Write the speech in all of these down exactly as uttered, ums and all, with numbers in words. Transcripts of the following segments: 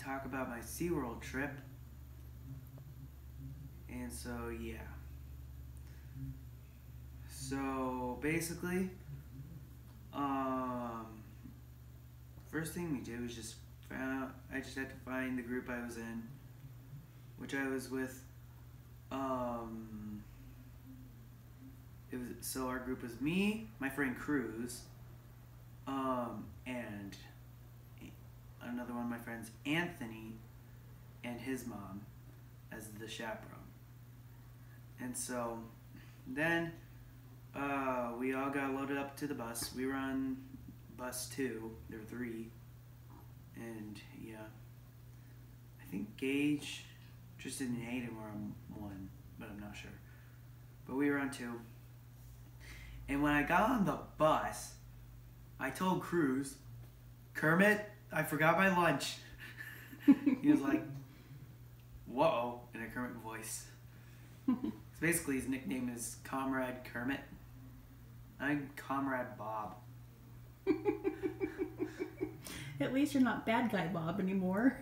talk about my SeaWorld trip. And so, yeah. So, basically, um, first thing we did was just found, I just had to find the group I was in, which I was with, um, it was, so our group was me, my friend Cruz, um, and another one of my friends, Anthony, and his mom as the chaperone. And so then uh, we all got loaded up to the bus. We were on bus two. There were three. And yeah, I think Gage, Tristan, and Hayden were on one, but I'm not sure. But we were on two. And when I got on the bus, I told Cruz, Kermit, I forgot my lunch. He was like, whoa, in a Kermit voice. So basically his nickname is Comrade Kermit. I'm Comrade Bob. At least you're not Bad Guy Bob anymore.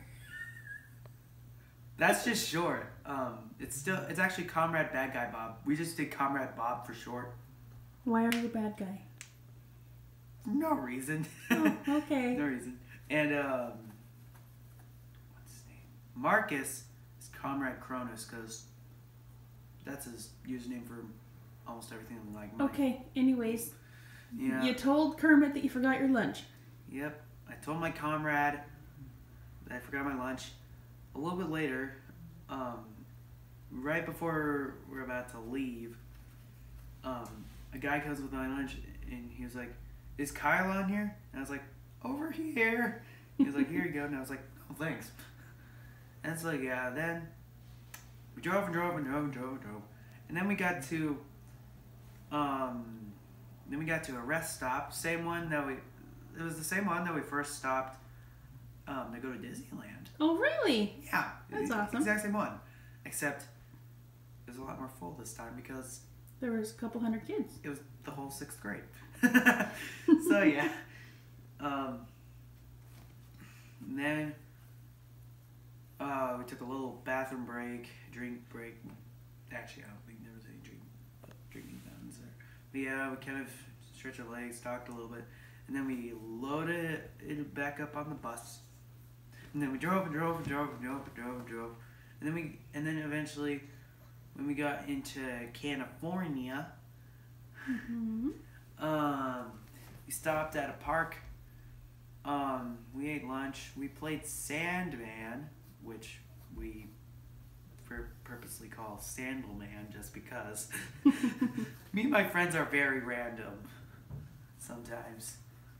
That's just short. Um, it's still, it's actually Comrade Bad Guy Bob. We just did Comrade Bob for short. Why are you Bad Guy? For no reason. Oh, okay. No reason. And, um, what's his name? Marcus is Comrade Cronus, because that's his username for almost everything like mine. Okay, anyways. Yeah. You told Kermit that you forgot your lunch. Yep. I told my comrade that I forgot my lunch. A little bit later, um, right before we're about to leave, um, a guy comes with my lunch and he was like, is Kyle on here? And I was like, over here. He was like, here you go. And I was like, oh, thanks. And it's like, yeah, then we drove and drove and drove and drove and drove. And then we got to, um, then we got to a rest stop. Same one that we, it was the same one that we first stopped um, to go to Disneyland. Oh, really? Yeah. That's the awesome. Exact same one. Except it was a lot more full this time because There was a couple hundred kids. it was the whole sixth grade. So, yeah. Um, and then uh, we took a little bathroom break, drink break. Actually, I don't think there was any drink, drinking fountains there. But yeah, we kind of stretched our legs, talked a little bit, and then we loaded it back up on the bus. And then we drove and drove and drove and drove and drove and drove. And then we, and then eventually, when we got into California, Mm-hmm. um, we stopped at a park. Um, we ate lunch. We played Sandman, which we pur- purposely call Sandalman just because. Me and my friends are very random sometimes.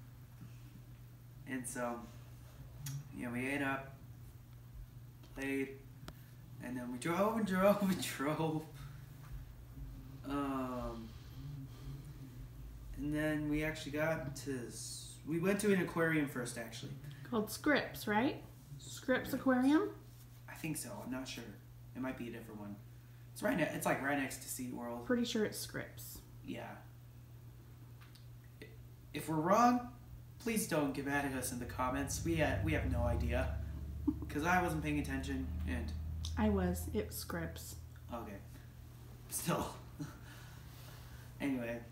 And so, yeah, we ate up, played, and then we drove and drove and drove. Um, and then we actually got to, s- we went to an aquarium first, actually. Called Scripps, right? Scripps Aquarium? I think so. I'm not sure. It might be a different one. It's right. Ne- it's like right next to SeaWorld. Pretty sure it's Scripps. Yeah. If we're wrong, please don't get mad at us in the comments. We ha- we have no idea, because I wasn't paying attention. And I was. It was Scripps. okay, still. Anyway.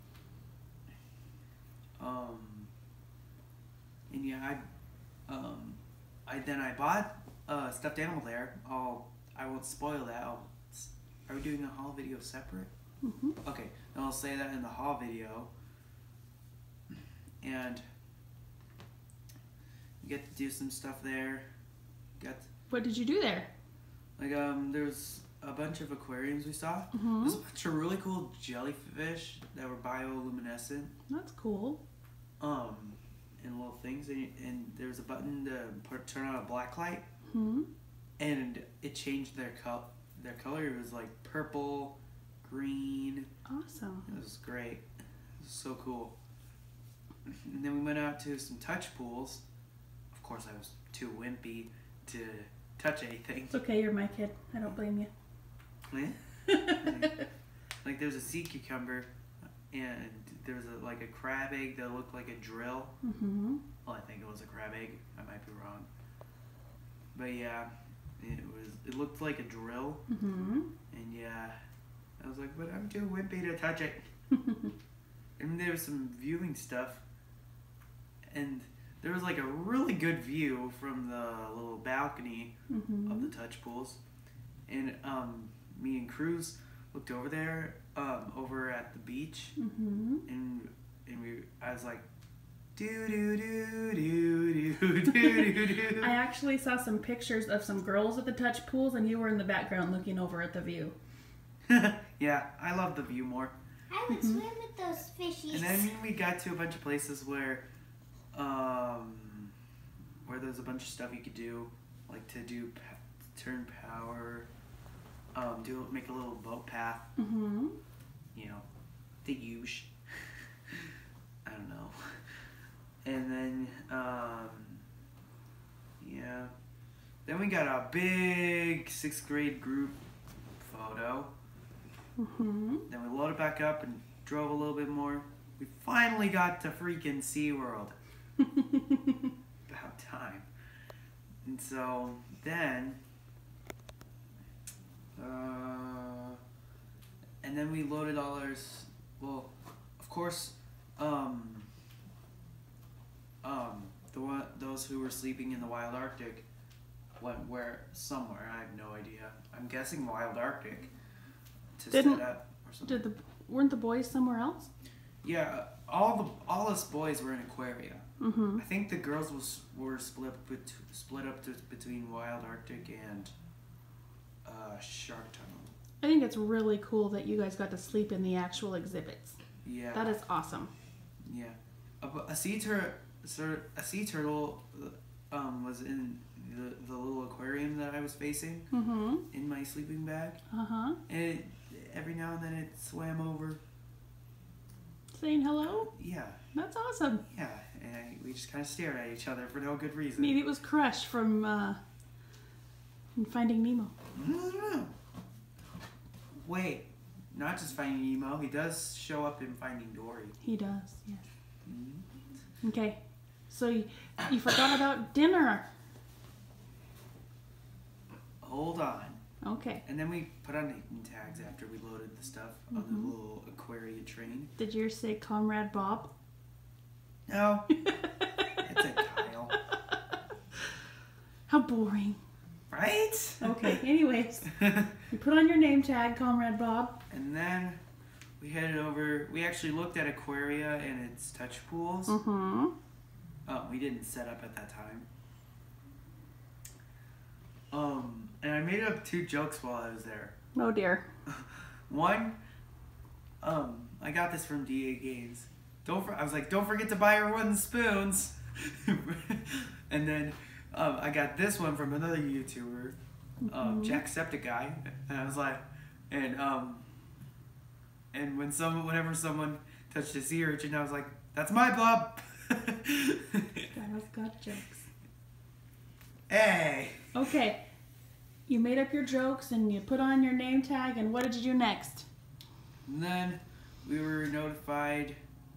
Um. And yeah, I, um, I then I bought a stuffed animal there. I'll I won't spoil that. I'll, are we doing the haul video separate? Mm-hmm. Okay, then I'll say that in the haul video. And you get to do some stuff there. Got What did you do there? like um, there's a bunch of aquariums we saw. Mm-hmm. There's a bunch of really cool jellyfish that were bioluminescent. That's cool. Um, and little things, and, and there was a button to put, turn on a black light, Hmm. and it changed their col- their color. It was like purple, green. Awesome. It was great. It was so cool. And then we went out to some touch pools. Of course, I was too wimpy to touch anything. It's okay, you're my kid. I don't blame you. like, like there's a sea cucumber, and there was a, like a crab egg that looked like a drill. Mm-hmm. Well, I think it was a crab egg. I might be wrong. but yeah, it was. It looked like a drill, Mm-hmm. and yeah, I was like, but I'm too wimpy to touch it. And there was some viewing stuff, and there was like a really good view from the little balcony Mm-hmm. of the touch pools, and um, me and Cruz looked over there, um, over at the beach, Mm-hmm. and and we, I was like, do do do do do do do do. I actually saw some pictures of some girls at the touch pools, and you were in the background looking over at the view. Yeah, I love the view more. I would swim with those fishies. And then we got to a bunch of places where, um, where there's a bunch of stuff you could do, like to do pa- turn power, um, do make a little boat path. Mm-hmm. You know, the usual. I don't know. And then, um, yeah. Then we got a big sixth grade group photo. Mm-hmm. Then we loaded back up and drove a little bit more. We finally got to freaking SeaWorld. About time. And so then, uh, and then we loaded all ours. Well, of course, um, um, the one, those who were sleeping in the Wild Arctic went where somewhere. I have no idea. I'm guessing Wild Arctic to Didn't- set up or something. Did the weren't the boys somewhere else? Yeah, all the all us boys were in Aquaria. Mm-hmm. I think the girls was were split bet- split up to, between Wild Arctic and uh, Shark Tunnel. I think it's really cool that you guys got to sleep in the actual exhibits. Yeah, That is awesome. yeah. A, a sea tur- sir, a sea turtle um, was in the, the little aquarium that I was facing Mm-hmm. in my sleeping bag, Uh-huh. and it, every now and then it swam over. Saying hello? Yeah, That's awesome. yeah, and I, we just kind of stared at each other for no good reason. Maybe it was Crush from uh, from Finding Nemo. I don't know. Wait, not just Finding Nemo. He does show up in Finding Dory. He does, yes. Mm-hmm. Okay. So you, you forgot about dinner. Hold on. Okay. And then we put on name tags after we loaded the stuff on the little aquarium train. Did yours say Comrade Bob? No, it's a Kyle. How boring. Right? Okay, anyways. You put on your name tag, Comrade Bob. And then we headed over. We actually looked at Aquaria and its touch pools. Mm-hmm. Oh, we didn't set up at that time. Um, and I made up two jokes while I was there. Oh dear. One, um, I got this from D A Games. Don't for, I was like, don't forget to buy her wooden spoons. And then um, I got this one from another YouTuber, um, Jacksepticeye, and I was like, and um, and when someone, whenever someone touched a sea urchin, I was like, that's my blob. I've got jokes. Hey. Okay. You made up your jokes and you put on your name tag, and what did you do next? And then we were notified.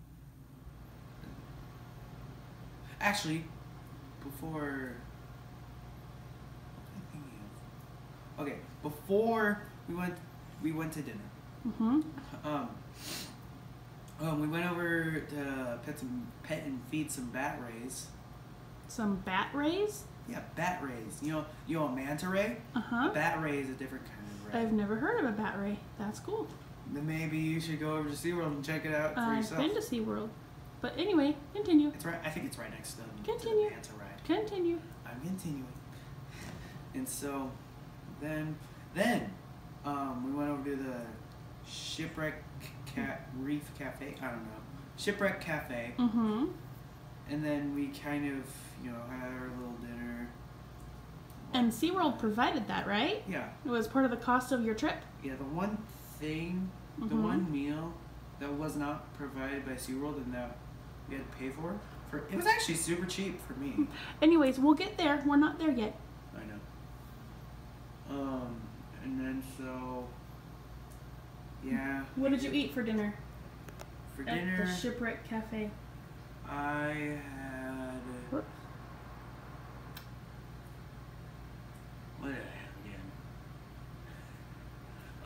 Actually, before. What am I thinking of? Okay, before we went, we went to dinner. Mm-hmm. Um, um, we went over to pet some pet and feed some bat rays. Some bat rays? Yeah, bat rays. You know, you know a manta ray. Uh-huh. A bat ray is a different kind of ray. I've never heard of a bat ray. That's cool. Then maybe you should go over to SeaWorld and check it out for I've yourself. been to SeaWorld. But anyway, continue. It's right. I think it's right next to, to Continue. the manta ride. Continue. I'm continuing. And so, then, then, um, we went over to the Shipwreck Ca- Reef Cafe. I don't know. Shipwreck Cafe. Mm-hmm. And then we kind of, you know, had our little dinner. And SeaWorld provided that, right? Yeah. It was part of the cost of your trip? Yeah, the one thing, the Mhm. one meal that was not provided by SeaWorld and that we had to pay for, for it was actually super cheap for me. Anyways, we'll get there. We're not there yet. I know. Um, and then so, yeah. What did you eat for dinner? For At dinner, the Shipwreck Cafe. I had, Whoops.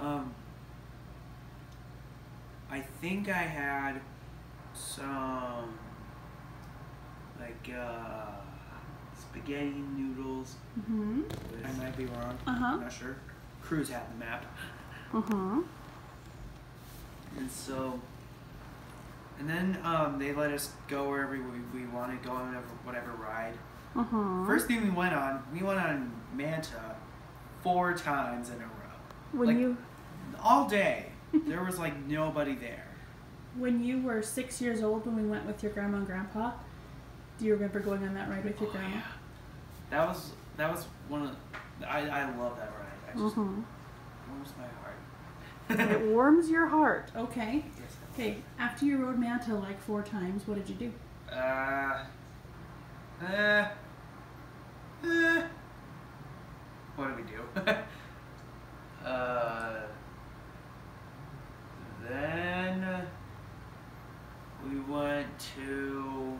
Um, I think I had some like uh, spaghetti noodles. Mm-hmm. I might be wrong. Uh-huh. I'm not sure. Cruise had the map. Mm-hmm. And so, and then um, they let us go wherever we, we wanted, go on whatever, whatever ride. Mm-hmm. First thing we went on, we went on Manta four times in a row. When like, you all day. There was like nobody there. when you were six years old when we went with your grandma and grandpa, do you remember going on that ride with your Oh, grandma? yeah. That was that was one of the, I I love that ride. I just Mm-hmm. warms my heart. It warms your heart. Okay. Yes. Okay. After you rode Manta like four times, what did you do? Uh. Uh. Uh. What did we do? uh. Then we went to.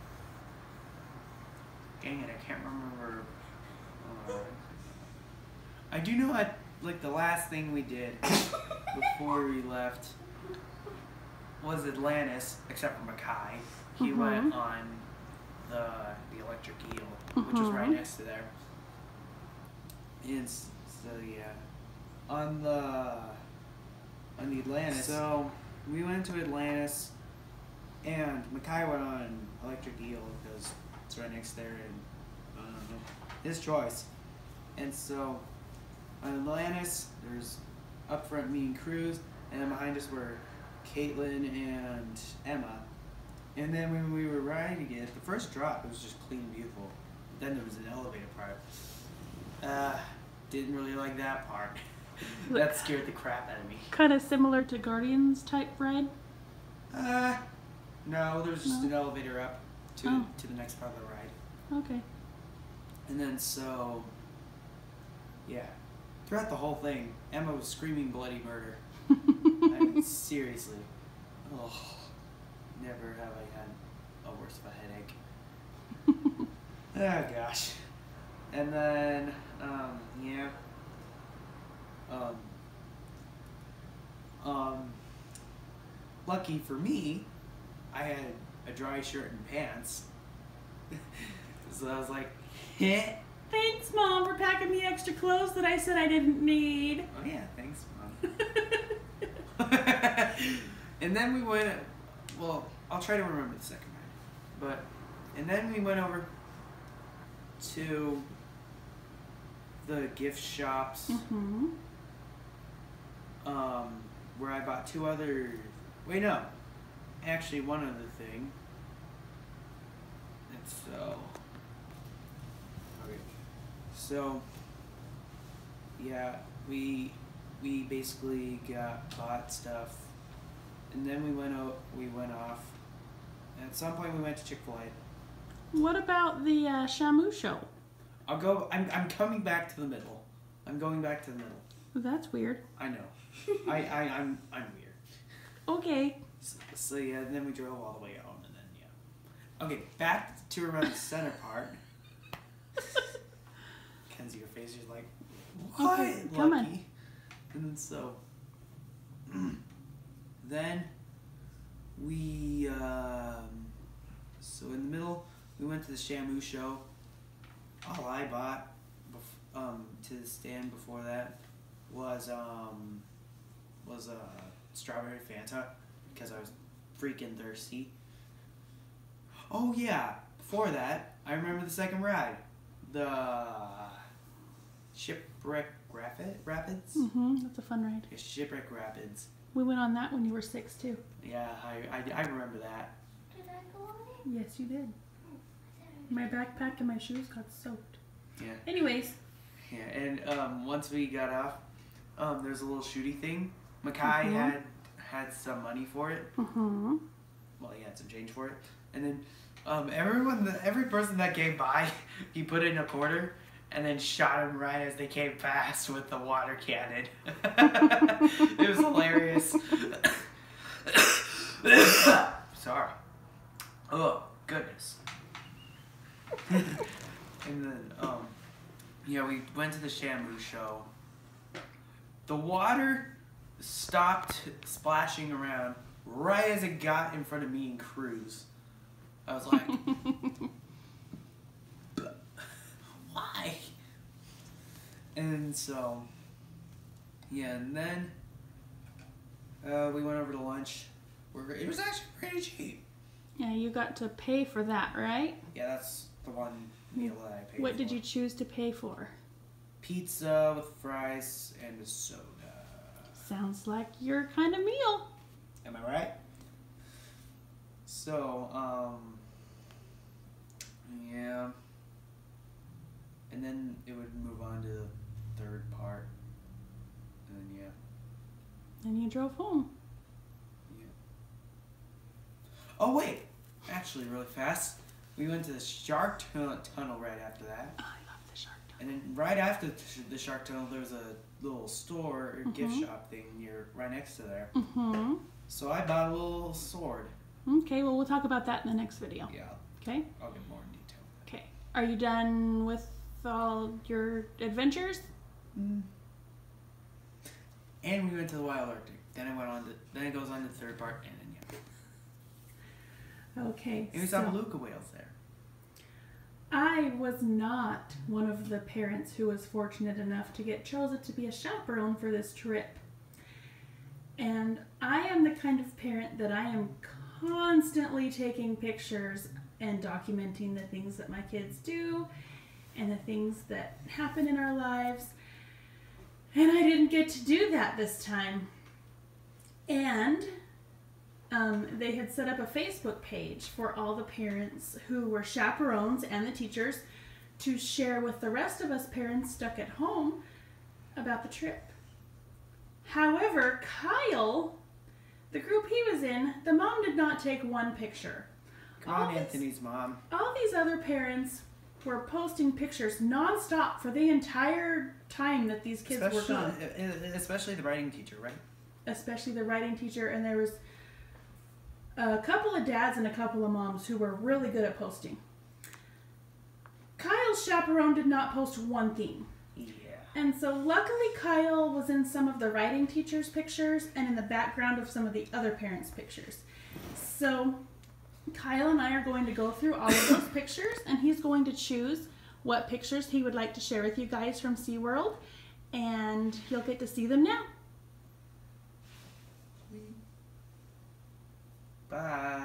Dang it! I can't remember. Uh, I do know at like the last thing we did before we left was Atlantis, except for Mackay. He Mhm. went on the the electric eel, which was right Mhm. next to there. And s- so yeah, on the on the Atlantis. So we went to Atlantis, and Mackay went on electric eel because it's right next there, and I don't know, his choice. And so on Atlantis, there's up front me and Cruz, and then behind us were Caitlin and Emma. And then when we were riding it, the first drop, it was just clean and beautiful. Then there was an elevator part. Uh, didn't really like that part. That scared the crap out of me. Kind of similar to Guardians type ride. Uh, no, there was just No? an elevator up to Oh. to the next part of the ride. Okay. And then so, yeah, throughout the whole thing, Emma was screaming bloody murder. I mean, seriously. Oh, never have I had a worse of a headache. Oh gosh. And then, um, yeah. Um, um, lucky for me, I had a dry shirt and pants. So I was like, heh. Thanks, Mom, for packing me extra clothes that I said I didn't need. Oh yeah, thanks, Mom. And then we went, well, I'll try to remember the second ride. But, and then we went over to the gift shops, Mm-hmm. um, where I bought two other, wait no, actually one other thing. And so, okay, so, yeah, we, we basically got, bought stuff, and then we went out, we went off, and at some point we went to Chick-fil-A. What about the uh, Shamu show? I'll go, I'm, I'm coming back to the middle. I'm going back to the middle. That's weird. I know. I, I, I'm, I'm weird. Okay. So, so yeah, and then we drove all the way home, and then yeah. Okay, back to around the center part. Kenzie, your face is like, what? Okay, come on. Lucky. And then so, then we, um, so in the middle, we went to the Shamu show. All I bought, bef- um, to the stand before that was, um, was a strawberry Fanta because I was freaking thirsty. Oh yeah, before that, I remember the second ride, the Shipwreck Rapid Rapids. Mm-hmm. That's a fun ride. Yeah, Shipwreck Rapids. We went on that when you were six too. Yeah, I, I, I remember that. Did I go on it? Yes, you did. My backpack and my shoes got soaked. Yeah. Anyways. Yeah, and um, once we got off, um, there's a little shooty thing. Mackay Mhm. had had some money for it. Mm-hmm. Well, he had some change for it, and then um, everyone, that, every person that came by, he put in a quarter, and then shot him right as they came past with the water cannon. It was hilarious. Sorry. Oh goodness. And then, um, yeah, we went to the Shamu show. The water stopped splashing around right as it got in front of me and Cruz. I was like, why? And so, yeah, and then uh, we went over to lunch. We're, it was actually pretty cheap. Yeah, you got to pay for that, right? Yeah, that's the one meal that I paid What for. did you choose to pay for? Pizza with fries and a soda. Sounds like your kind of meal. Am I right? So, um, yeah. And then it would move on to the third part. And then, yeah. And you drove home. yeah. Oh, wait. Actually, really fast. We went to the Shark tun- Tunnel right after that. Oh, I love the shark And then right after the sh- the Shark Tunnel, there was a little store or gift Mhm. shop thing near right next to there. Mm-hmm. So I bought a little sword. Okay, well, we'll talk about that in the next video. Yeah, Okay? I'll get more in detail. Okay. Are you done with all your adventures? Mm. And we went to the Wild Arctic. Then I went on to, then it goes on to the third part, and then yeah. Okay. And we so saw beluga whales there. I was not one of the parents who was fortunate enough to get chosen to be a chaperone for this trip. And I am the kind of parent that I am constantly taking pictures and documenting the things that my kids do and the things that happen in our lives. And I didn't get to do that this time. And um, they had set up a Facebook page for all the parents who were chaperones and the teachers to share with the rest of us parents stuck at home about the trip. However, Kyle, the group he was in, the mom did not take one picture. Come All on, these- Anthony's mom. All these other parents were posting pictures nonstop for the entire time that these kids Especially, were gone. uh, especially the writing teacher, right? Especially the writing teacher, and there was a couple of dads and a couple of moms who were really good at posting. Kyle's chaperone did not post one thing. Yeah. And so luckily Kyle was in some of the writing teacher's pictures and in the background of some of the other parents' pictures. So Kyle and I are going to go through all of those pictures, and he's going to choose what pictures he would like to share with you guys from SeaWorld, and you'll get to see them now. Bye.